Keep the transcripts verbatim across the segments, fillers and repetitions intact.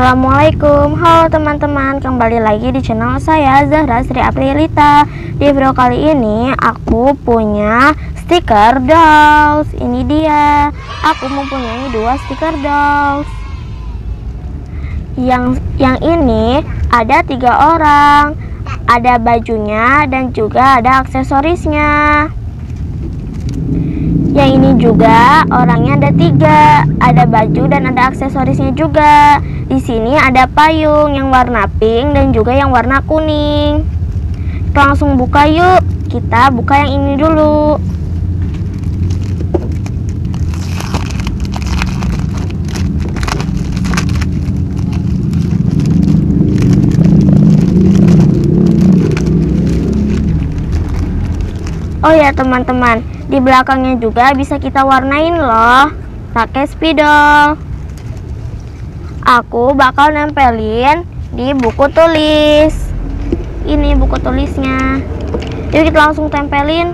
Assalamualaikum, halo teman-teman, kembali lagi di channel saya Zahra Sri Aprilita. Di video kali ini aku punya stiker dolls. Ini dia, aku mempunyai dua stiker dolls. Yang yang ini ada tiga orang, ada bajunya dan juga ada aksesorisnya. Yang ini juga orangnya ada tiga, ada baju dan ada aksesorisnya juga. Di sini ada payung yang warna pink dan juga yang warna kuning. Kita langsung buka yuk. Kita buka yang ini dulu. Oh ya teman-teman, di belakangnya juga bisa kita warnain loh, pakai spidol. Aku bakal nempelin di buku tulis. Ini buku tulisnya. Yuk kita langsung tempelin.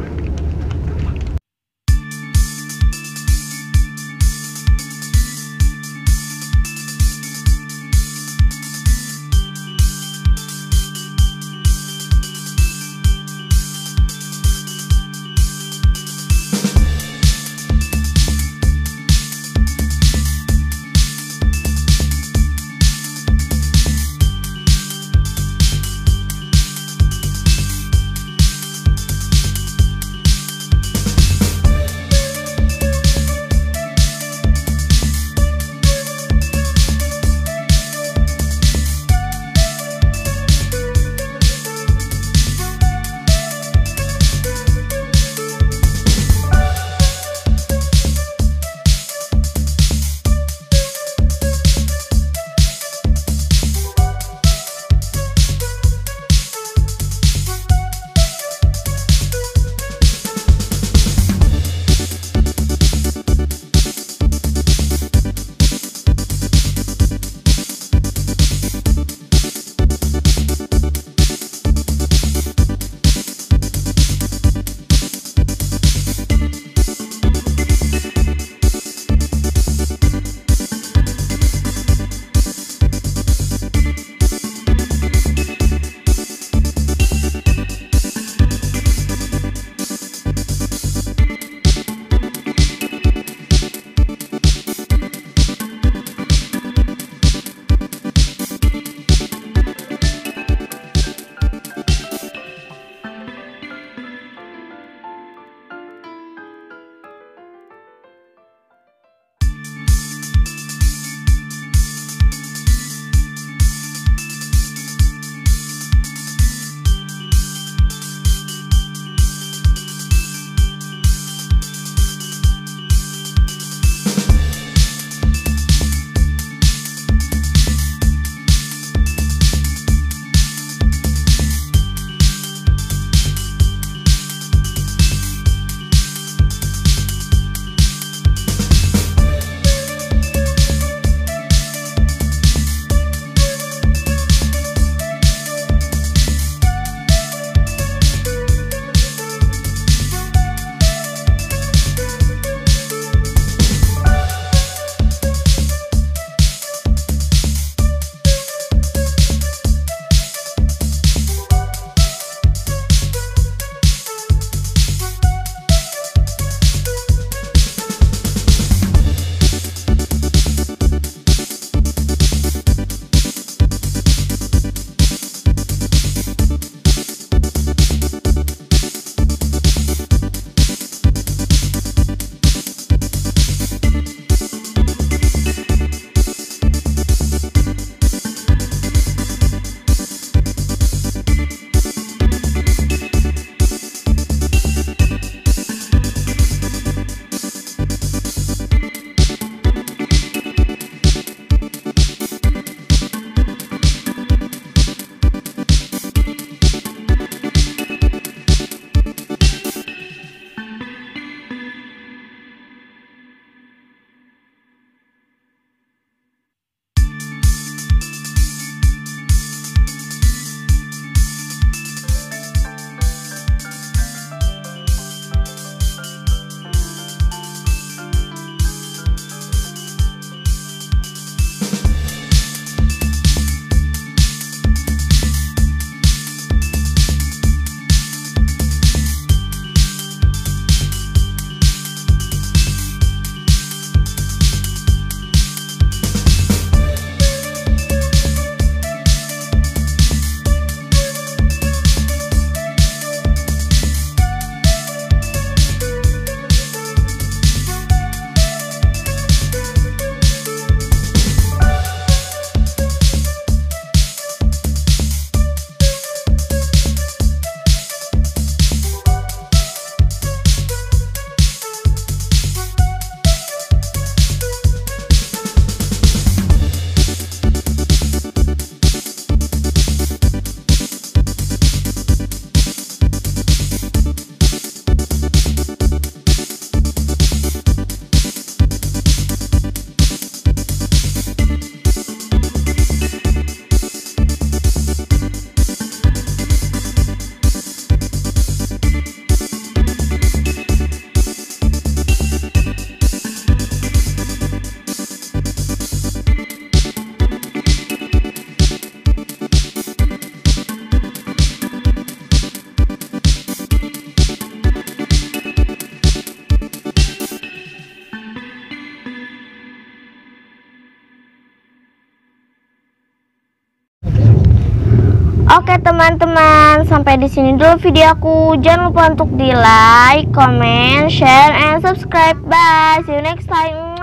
Oke teman-teman, sampai di sini dulu video aku. Jangan lupa untuk di like, comment, share, and subscribe. Bye. See you next time.